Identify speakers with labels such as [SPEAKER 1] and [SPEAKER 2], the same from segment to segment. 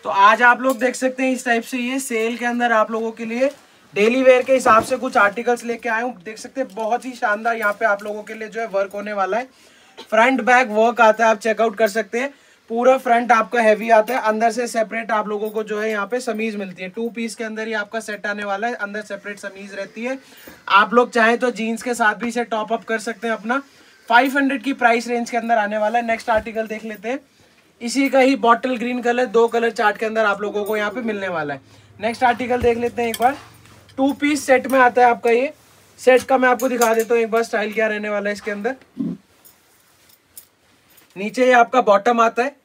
[SPEAKER 1] तो आज आप लोग देख सकते हैं इस टाइप से ये सेल के अंदर आप लोगों के लिए डेली वेयर के हिसाब से कुछ आर्टिकल्स लेके आए हूँ। देख सकते हैं बहुत ही शानदार यहाँ पे आप लोगों के लिए जो है वर्क होने वाला है। फ्रंट बैक वर्क आता है, आप चेकआउट कर सकते हैं। पूरा फ्रंट आपका हैवी आता है, अंदर से सेपरेट आप लोगों को जो है यहाँ पे समीज मिलती है। 2 पीस के अंदर ही आपका सेट आने वाला है, अंदर सेपरेट समीज रहती है। आप लोग चाहें तो जीन्स के साथ भी इसे टॉप अप कर सकते हैं अपना। 500 की प्राइस रेंज के अंदर आने वाला है। नेक्स्ट आर्टिकल देख लेते हैं। इसी का ही bottle green colour 2 colour chart के अंदर आप लोगों को यहाँ पे मिलने वाला है। नेक्स्ट आर्टिकल देख लेते हैं एक बार। 2 पीस सेट में आता है आपका ये। सेट का मैं आपको दिखा देता हूँ एक बार स्टाइल क्या रहने वाला है इसके अंदर। नीचे ये आपका बॉटम आता है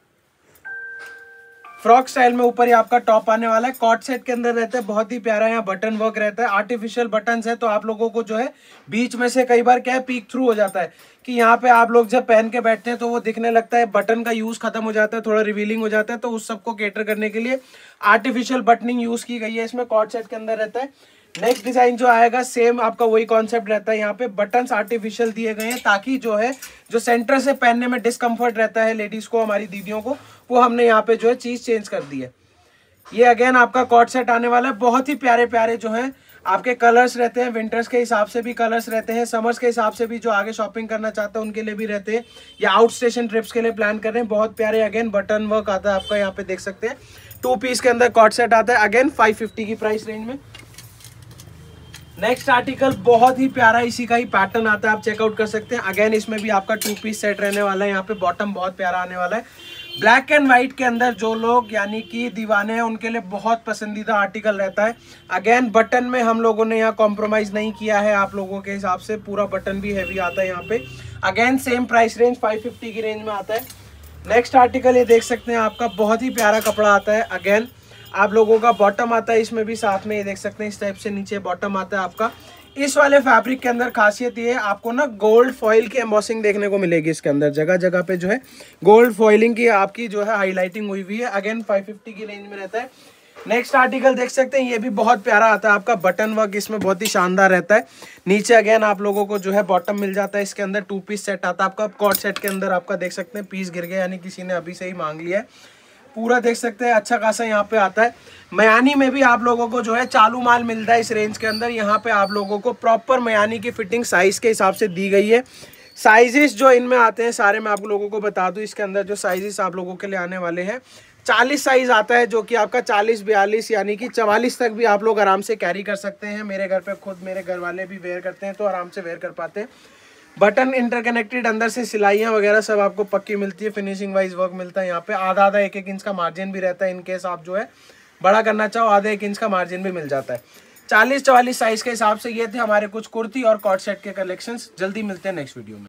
[SPEAKER 1] फ्रॉक स्टाइल में, ऊपर ये आपका टॉप आने वाला है। कॉट सेट के अंदर रहता है, बहुत ही प्यारा यहाँ बटन वर्क रहता है। आर्टिफिशियल बटन्स है तो आप लोगों को जो है बीच में से कई बार क्या है पीक थ्रू हो जाता है कि यहाँ पे आप लोग जब पहन के बैठते हैं तो वो दिखने लगता है, बटन का यूज खत्म हो जाता है, थोड़ा रिवीलिंग हो जाता है। तो उस सबको कैटर करने के लिए आर्टिफिशियल बटनिंग यूज की गई है इसमें। कॉट सेट के अंदर रहता है। नेक्स्ट डिजाइन जो आएगा सेम आपका वही कॉन्सेप्ट रहता है। यहाँ पे बटन्स आर्टिफिशियल दिए गए हैं ताकि जो है जो सेंटर से पहनने में डिस्कम्फर्ट रहता है लेडीज को, हमारी दीदियों को, वो हमने यहाँ पे जो है चीज चेंज कर दी है। ये अगेन आपका कॉट सेट आने वाला है। बहुत ही प्यारे प्यारे जो है आपके कलर्स रहते हैं। विंटर्स के हिसाब से भी कलर्स रहते हैं, समर्स के हिसाब से भी जो आगे शॉपिंग करना चाहते हैं उनके लिए भी रहते हैं, या आउट स्टेशन ट्रिप्स के लिए प्लान कर रहे हैं। बहुत प्यारे अगेन बटन वर्क आता है आपका, यहाँ पे देख सकते हैं। 2 पीस के अंदर कॉट सेट आता है अगेन 550 की प्राइस रेंज में। नेक्स्ट आर्टिकल बहुत ही प्यारा, इसी का ही पैटर्न आता है, आप चेकआउट कर सकते हैं। अगेन इसमें भी आपका 2 पीस सेट रहने वाला है। यहाँ पे बॉटम बहुत प्यारा आने वाला है। ब्लैक एंड व्हाइट के अंदर जो लोग यानी कि दीवाने हैं उनके लिए बहुत पसंदीदा आर्टिकल रहता है। अगेन बटन में हम लोगों ने यहाँ कॉम्प्रोमाइज नहीं किया है आप लोगों के हिसाब से, पूरा बटन भी हैवी आता है यहाँ पे। अगेन सेम प्राइस रेंज 550 की रेंज में आता है। नेक्स्ट आर्टिकल ये देख सकते हैं आपका बहुत ही प्यारा कपड़ा आता है। अगेन आप लोगों का बॉटम आता है इसमें भी साथ में, ये देख सकते हैं इस टाइप से नीचे बॉटम आता है आपका। इस वाले फैब्रिक के अंदर खासियत ये है आपको ना गोल्ड फॉइल की एम्बॉसिंग देखने को मिलेगी इसके अंदर। जगह जगह पे जो है गोल्ड फॉइलिंग की आपकी जो है हाईलाइटिंग हुई हुई है। अगेन 550 की रेंज में रहता है। नेक्स्ट आर्टिकल देख सकते हैं, ये भी बहुत प्यारा आता है आपका। बटन वर्क इसमें बहुत ही शानदार रहता है। नीचे अगेन आप लोगों को जो है बॉटम मिल जाता है इसके अंदर। 2 पीस सेट आता है आपका। कॉट सेट के अंदर आपका देख सकते हैं पीस गिर गया, यानी किसी ने अभी से ही मांग लिया है। पूरा देख सकते हैं अच्छा खासा यहाँ पे आता है। मयानी में भी आप लोगों को जो है चालू माल मिलता है इस रेंज के अंदर। यहाँ पे आप लोगों को प्रॉपर मयानी की फिटिंग साइज के हिसाब से दी गई है। साइजेस जो इनमें आते हैं सारे मैं आप लोगों को बता दूं। इसके अंदर जो साइजेस आप लोगों के लिए आने वाले हैं 40 साइज आता है, जो कि आपका 40-42 यानी कि 44 तक भी आप लोग आराम से कैरी कर सकते हैं। मेरे घर पे खुद मेरे घर वाले भी वेयर करते हैं तो आराम से वेयर कर पाते हैं। बटन इंटरकनेक्टेड, अंदर से सिलाइयाँ वगैरह सब आपको पक्की मिलती है। फिनिशिंग वाइज वर्क मिलता है यहाँ पे। आधा 1 इंच का मार्जिन भी रहता है। इनकेस आप जो है बड़ा करना चाहो आधा 1 इंच का मार्जिन भी मिल जाता है। 40-44 साइज के हिसाब से ये थे हमारे कुछ कुर्ती और कॉट सेट के कलेक्शंस। जल्दी मिलते हैं नेक्स्ट वीडियो में।